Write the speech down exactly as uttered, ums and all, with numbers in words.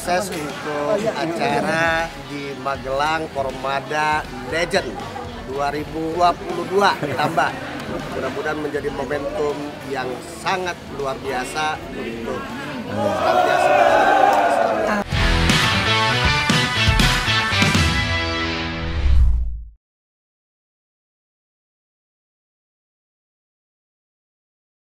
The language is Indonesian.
sukses untuk acara di Magelang Pormada Legend dua ribu dua puluh dua ditambah. Mudah-mudahan menjadi momentum yang sangat luar biasa untuk